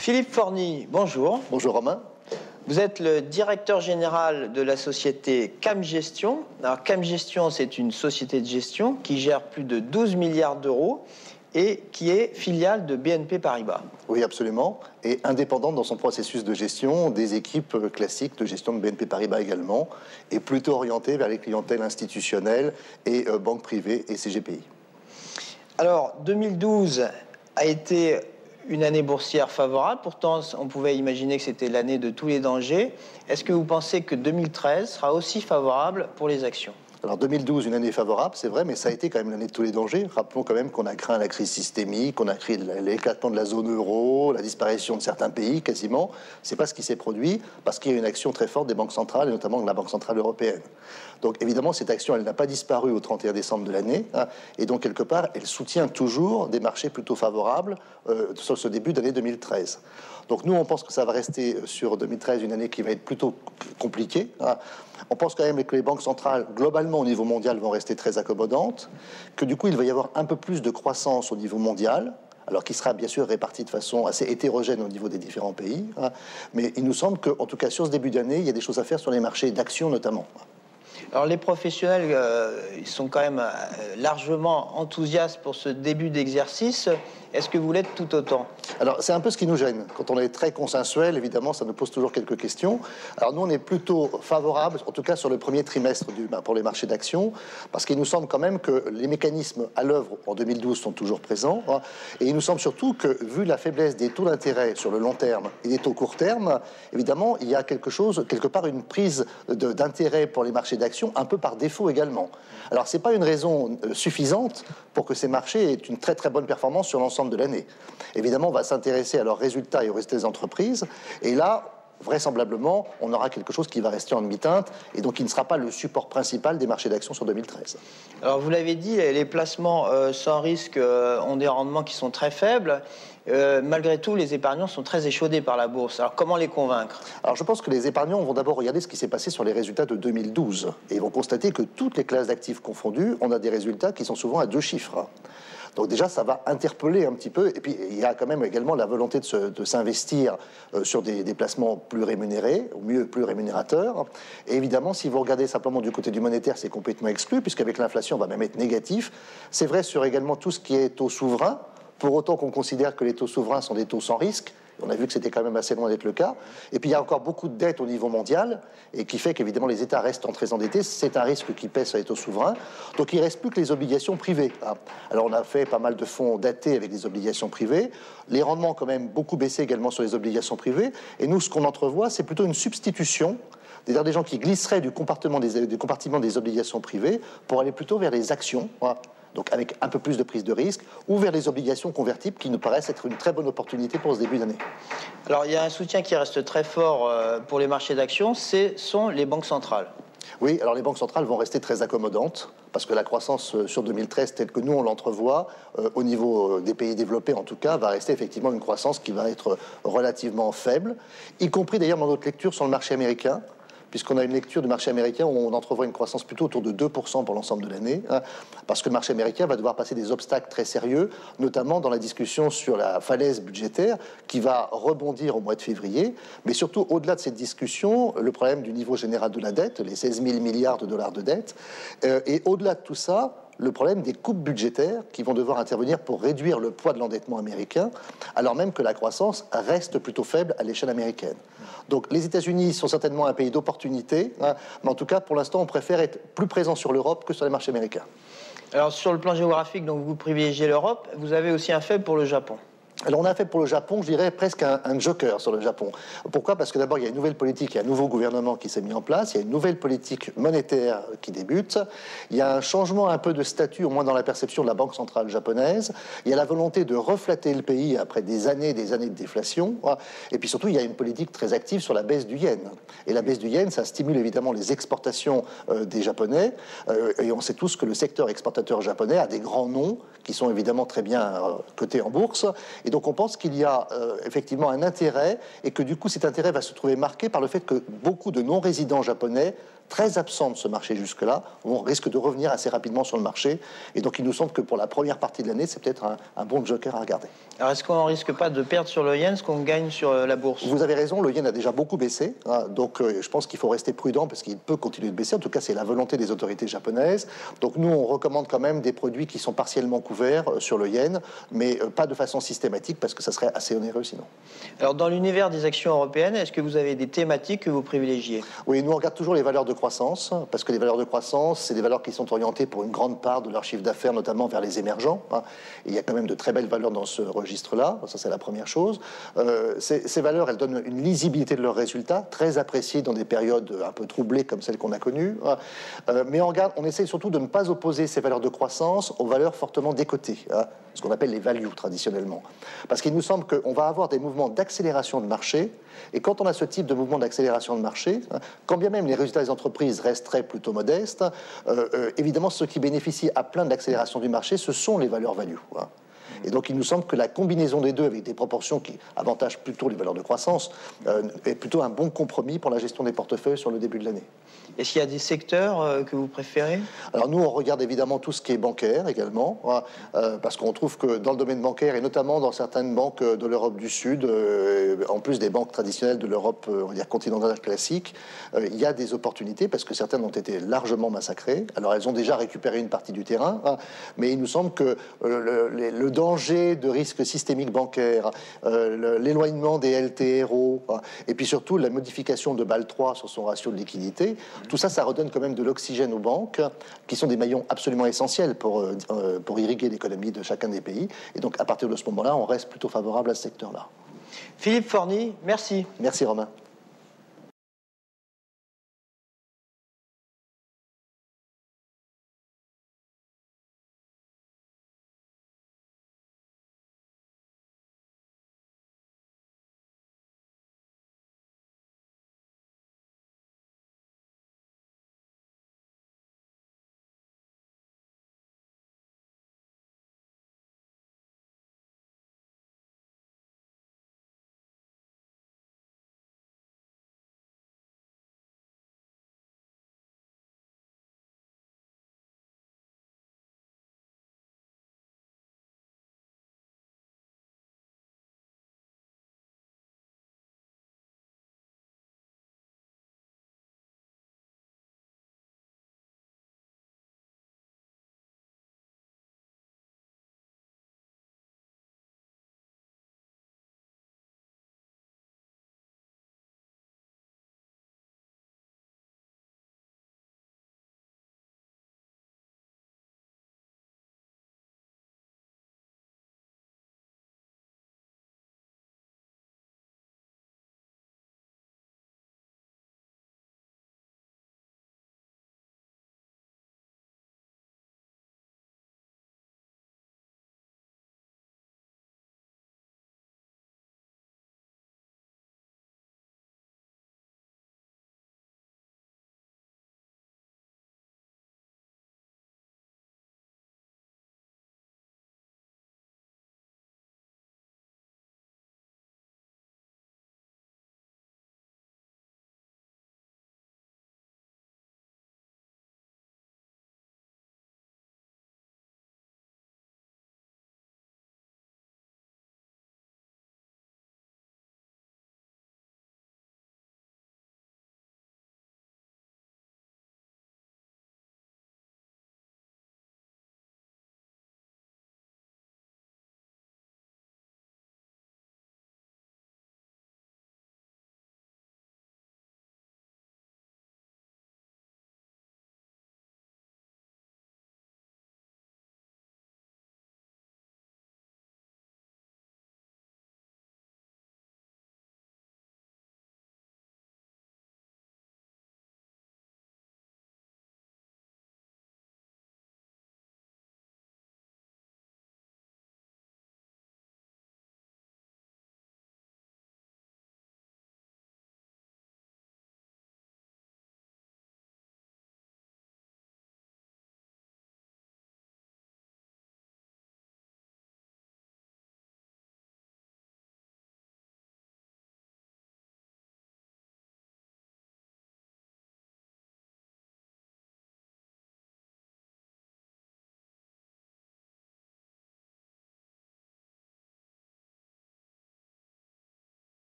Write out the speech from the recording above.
Philippe Forny, bonjour. Bonjour Romain. Vous êtes le directeur général de la société CAM Gestion. Alors CAM Gestion, c'est une société de gestion qui gère plus de 12 milliards d'euros et qui est filiale de BNP Paribas. Oui, absolument. Et indépendante dans son processus de gestion des équipes classiques de gestion de BNP Paribas également, et plutôt orientée vers les clientèles institutionnelles et banques privées et CGPI. Alors, 2012 a été une année boursière favorable. Pourtant, on pouvait imaginer que c'était l'année de tous les dangers. Est-ce que vous pensez que 2013 sera aussi favorable pour les actions ? Alors 2012, une année favorable, c'est vrai, mais ça a été quand même l'année de tous les dangers. Rappelons quand même qu'on a craint la crise systémique, on a craint l'éclatement de la zone euro, la disparition de certains pays quasiment. C'est pas ce qui s'est produit parce qu'il y a une action très forte des banques centrales et notamment de la Banque centrale européenne. Donc évidemment, cette action, elle n'a pas disparu au 31 décembre de l'année, et donc quelque part, elle soutient toujours des marchés plutôt favorables sur ce début d'année 2013. Donc nous, on pense que ça va rester sur 2013 une année qui va être plutôt compliquée. On pense quand même que les banques centrales, globalement au niveau mondial, vont rester très accommodantes, que du coup, il va y avoir un peu plus de croissance au niveau mondial, alors qui sera bien sûr répartie de façon assez hétérogène au niveau des différents pays. Mais il nous semble qu'en tout cas, sur ce début d'année, il y a des choses à faire sur les marchés d'actions notamment. Alors les professionnels, ils sont quand même largement enthousiastes pour ce début d'exercice. Est-ce que vous l'êtes tout autant ? Alors c'est un peu ce qui nous gêne. Quand on est très consensuel, évidemment, ça nous pose toujours quelques questions. Alors nous, on est plutôt favorable, en tout cas sur le premier trimestre pour les marchés d'actions, parce qu'il nous semble quand même que les mécanismes à l'œuvre en 2012 sont toujours présents. Et il nous semble surtout que, vu la faiblesse des taux d'intérêt sur le long terme et des taux court terme, évidemment, il y a quelque part une prise d'intérêt pour les marchés d'actions un peu par défaut également. Alors c'est pas une raison suffisante pour que ces marchés aient une très très bonne performance sur l'ensemble de l'année. Évidemment, on va s'intéresser à leurs résultats et aux résultats des entreprises, et là, vraisemblablement, on aura quelque chose qui va rester en demi-teinte, et donc qui ne sera pas le support principal des marchés d'actions sur 2013. Alors, vous l'avez dit, les placements sans risque ont des rendements qui sont très faibles. Malgré tout, les épargnants sont très échaudés par la bourse. Alors, comment les convaincre ? Alors, je pense que les épargnants vont d'abord regarder ce qui s'est passé sur les résultats de 2012, et ils vont constater que toutes les classes d'actifs confondues, on a des résultats qui sont souvent à 2 chiffres. Donc déjà, ça va interpeller un petit peu. Et puis, il y a quand même également la volonté de s'investir sur des placements plus rémunérés, au mieux plus rémunérateurs. Et évidemment, si vous regardez simplement du côté du monétaire, c'est complètement exclu, puisqu'avec l'inflation, on va même être négatif. C'est vrai sur également tout ce qui est taux souverain, pour autant qu'on considère que les taux souverains sont des taux sans risque. On a vu que c'était quand même assez loin d'être le cas. Et puis, il y a encore beaucoup de dettes au niveau mondial, et qui fait qu'évidemment, les États restent très endettés. C'est un risque qui pèse sur les taux souverains. Donc, il ne reste plus que les obligations privées. Alors, on a fait pas mal de fonds datés avec des obligations privées. Les rendements ont quand même beaucoup baissé également sur les obligations privées. Et nous, ce qu'on entrevoit, c'est plutôt une substitution, c'est-à-dire des gens qui glisseraient du compartiment des obligations privées pour aller plutôt vers les actions, donc avec un peu plus de prise de risque, ou vers les obligations convertibles qui nous paraissent être une très bonne opportunité pour ce début d'année. Alors il y a un soutien qui reste très fort pour les marchés d'actions, ce sont les banques centrales. Oui, alors les banques centrales vont rester très accommodantes, parce que la croissance sur 2013, telle que nous on l'entrevoit, au niveau des pays développés en tout cas, va rester effectivement une croissance qui va être relativement faible, y compris d'ailleurs dans notre lecture sur le marché américain, puisqu'on a une lecture du marché américain où on entrevoit une croissance plutôt autour de 2% pour l'ensemble de l'année, parce que le marché américain va devoir passer des obstacles très sérieux, notamment dans la discussion sur la falaise budgétaire qui va rebondir au mois de février, mais surtout au-delà de cette discussion, le problème du niveau général de la dette, les 16 000 milliards de dollars de dette, et au-delà de tout ça, le problème des coupes budgétaires qui vont devoir intervenir pour réduire le poids de l'endettement américain, alors même que la croissance reste plutôt faible à l'échelle américaine. Donc les États-Unis sont certainement un pays d'opportunité, mais en tout cas, pour l'instant, on préfère être plus présent sur l'Europe que sur les marchés américains. Alors sur le plan géographique, donc vous privilégiez l'Europe, vous avez aussi un faible pour le Japon. Alors on a fait pour le Japon, je dirais, presque un joker sur le Japon. Pourquoi ? Parce que d'abord, il y a une nouvelle politique, il y a un nouveau gouvernement qui s'est mis en place, il y a une nouvelle politique monétaire qui débute, il y a un changement un peu de statut, au moins dans la perception de la Banque centrale japonaise, il y a la volonté de reflatter le pays après des années de déflation, et puis surtout, il y a une politique très active sur la baisse du yen. Et la baisse du yen, ça stimule évidemment les exportations des Japonais, et on sait tous que le secteur exportateur japonais a des grands noms qui sont évidemment très bien cotés en bourse, et donc on pense qu'il y a effectivement un intérêt et que du coup cet intérêt va se trouver marqué par le fait que beaucoup de non-résidents japonais très absents de ce marché jusque-là, on risque de revenir assez rapidement sur le marché. Et donc il nous semble que pour la première partie de l'année, c'est peut-être un bon joker à regarder. Alors est-ce qu'on ne risque pas de perdre sur le yen ce qu'on gagne sur la bourse? Vous avez raison, le yen a déjà beaucoup baissé, hein, donc je pense qu'il faut rester prudent parce qu'il peut continuer de baisser. En tout cas, c'est la volonté des autorités japonaises. Donc nous, on recommande quand même des produits qui sont partiellement couverts sur le yen, mais pas de façon systématique parce que ça serait assez onéreux sinon. Alors dans l'univers des actions européennes, est-ce que vous avez des thématiques que vous privilégiez? Oui, nous on regarde toujours les valeurs de croissance, parce que les valeurs de croissance, c'est des valeurs qui sont orientées pour une grande part de leur chiffre d'affaires, notamment vers les émergents. Hein. Et il y a quand même de très belles valeurs dans ce registre-là, ça c'est la première chose. Ces valeurs, elles donnent une lisibilité de leurs résultats, très appréciée dans des périodes un peu troublées comme celles qu'on a connues. Mais on essaie surtout de ne pas opposer ces valeurs de croissance aux valeurs fortement décotées, hein, ce qu'on appelle les values traditionnellement. Parce qu'il nous semble qu'on va avoir des mouvements d'accélération de marché, et quand on a ce type de mouvement d'accélération de marché, hein, quand bien même les résultats des entreprises resteraient plutôt modestes, évidemment ceux qui bénéficient à plein d'accélération du marché, ce sont les valeurs value. Hein. Et donc il nous semble que la combinaison des deux, avec des proportions qui avantagent plutôt les valeurs de croissance, est plutôt un bon compromis pour la gestion des portefeuilles sur le début de l'année. Est-ce qu'il y a des secteurs que vous préférez? Alors nous, on regarde évidemment tout ce qui est bancaire également, hein, parce qu'on trouve que dans le domaine bancaire, et notamment dans certaines banques de l'Europe du Sud, en plus des banques traditionnelles de l'Europe, on va dire continentale classique, il y a des opportunités, parce que certaines ont été largement massacrées. Alors elles ont déjà récupéré une partie du terrain, hein, mais il nous semble que le danger de risque systémique bancaire, l'éloignement des LTRO, hein, et puis surtout la modification de Bâle 3 sur son ratio de liquidité, tout ça, ça redonne quand même de l'oxygène aux banques, qui sont des maillons absolument essentiels pour irriguer l'économie de chacun des pays. Et donc, à partir de ce moment-là, on reste plutôt favorable à ce secteur-là. Philippe Forny, merci. Merci, Romain.